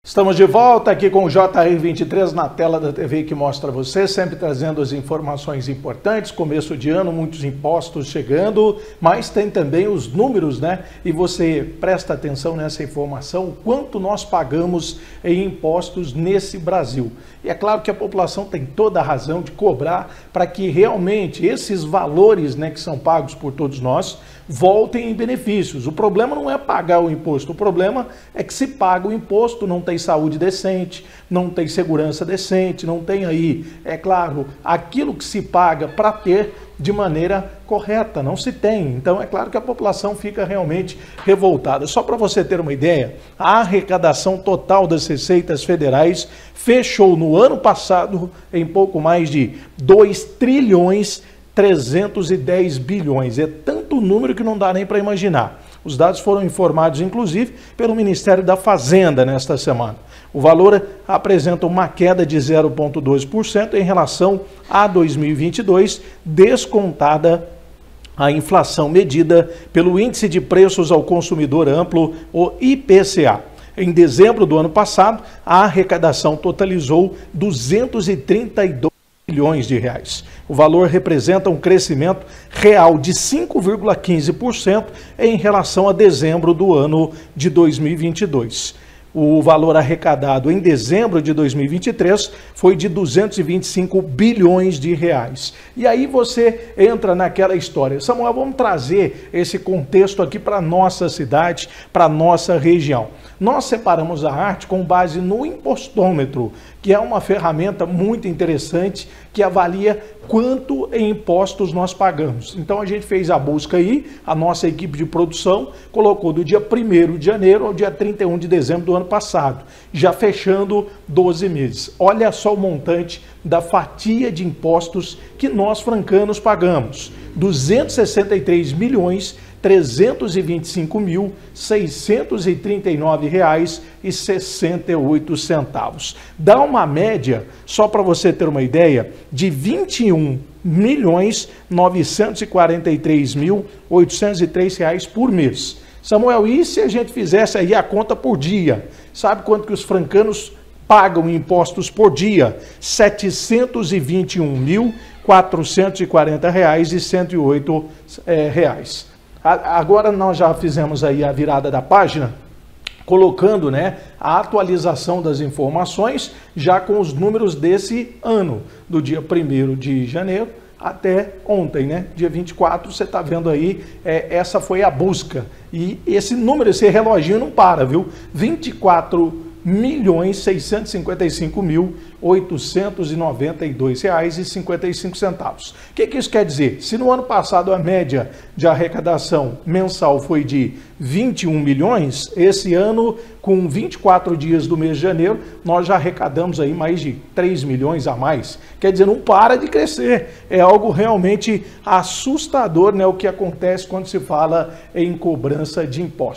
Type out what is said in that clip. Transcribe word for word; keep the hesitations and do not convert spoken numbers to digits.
Estamos de volta aqui com o J R vinte e três na tela da T V que mostra você, sempre trazendo as informações importantes, começo de ano, muitos impostos chegando, mas tem também os números, né? E você presta atenção nessa informação, o quanto nós pagamos em impostos nesse Brasil. E é claro que a população tem toda a razão de cobrar para que realmente esses valores, né, que são pagos por todos nós, voltem em benefícios. O problema não é pagar o imposto, o problema é que se paga o imposto, não tem saúde decente, não tem segurança decente, não tem aí, é claro, aquilo que se paga para ter de maneira correta, não se tem. Então é claro que a população fica realmente revoltada. Só para você ter uma ideia, a arrecadação total das receitas federais fechou no ano passado em pouco mais de dois trilhões trezentos e dez bilhões. É tanto número que não dá nem para imaginar. Os dados foram informados, inclusive, pelo Ministério da Fazenda nesta semana. O valor apresenta uma queda de zero vírgula dois por cento em relação a dois mil e vinte e dois, descontada a inflação medida pelo Índice de Preços ao Consumidor Amplo, o I P C A. Em dezembro do ano passado, a arrecadação totalizou duzentos e trinta e dois bilhões de reais. O valor representa um crescimento real de cinco vírgula quinze por cento em relação a dezembro do ano de dois mil e vinte e dois. O valor arrecadado em dezembro de dois mil e vinte e três foi de duzentos e vinte e cinco bilhões de reais. E aí você entra naquela história. Samuel, vamos trazer esse contexto aqui para a nossa cidade, para a nossa região. Nós separamos a arte com base no impostômetro, que é uma ferramenta muito interessante que avalia quanto em impostos nós pagamos. Então a gente fez a busca aí, a nossa equipe de produção colocou do dia primeiro de janeiro ao dia trinta e um de dezembro do ano passado, já fechando doze meses. Olha só o montante da fatia de impostos que nós francanos pagamos, duzentos e sessenta e três milhões trezentos e vinte e cinco mil seiscentos e trinta e nove reais e sessenta e oito centavos. Dá uma média, só para você ter uma ideia, de vinte e um milhões novecentos e quarenta e três mil oitocentos e três reais por mês. Samuel, e se a gente fizesse aí a conta por dia? Sabe quanto que os francanos pagam impostos por dia? setecentos e vinte e um mil quatrocentos e quarenta reais e cento e oito é, reais. Agora nós já fizemos aí a virada da página, colocando, né, a atualização das informações já com os números desse ano, do dia primeiro de janeiro até ontem, né, dia vinte e quatro, você está vendo aí, é, essa foi a busca. E esse número, esse reloginho não para, viu? vinte e quatro milhões seiscentos e cinquenta e cinco mil oitocentos e noventa e dois reais e cinquenta e cinco centavos. O que que isso quer dizer? Se no ano passado a média de arrecadação mensal foi de vinte e um milhões, esse ano, com vinte e quatro dias do mês de janeiro, nós já arrecadamos aí mais de três milhões a mais. Quer dizer, não para de crescer. É algo realmente assustador, né, o que acontece quando se fala em cobrança de impostos.